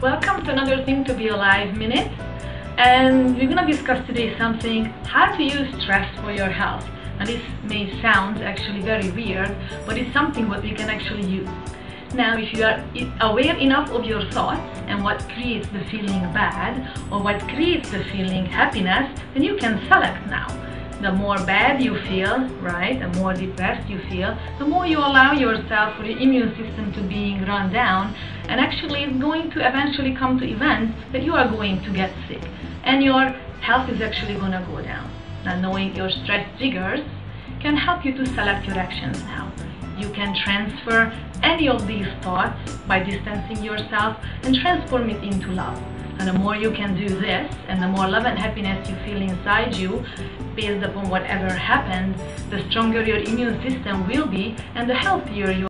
Welcome to another Thing to Be Alive minute, and we're gonna discuss today something, how to use stress for your health. And this may sound actually very weird, but it's something what we can actually use. Now, if you are aware enough of your thoughts and what creates the feeling bad or what creates the feeling happiness, then you can select now. The more bad you feel, right, the more depressed you feel, the more you allow yourself for your immune system to being run down, and actually it's going to eventually come to events that you are going to get sick and your health is actually going to go down. Now, knowing your stress triggers can help you to select your actions now. You can transfer any of these thoughts by distancing yourself and transform it into love. And the more you can do this, and the more love and happiness you feel inside you, based upon whatever happened, the stronger your immune system will be and the healthier you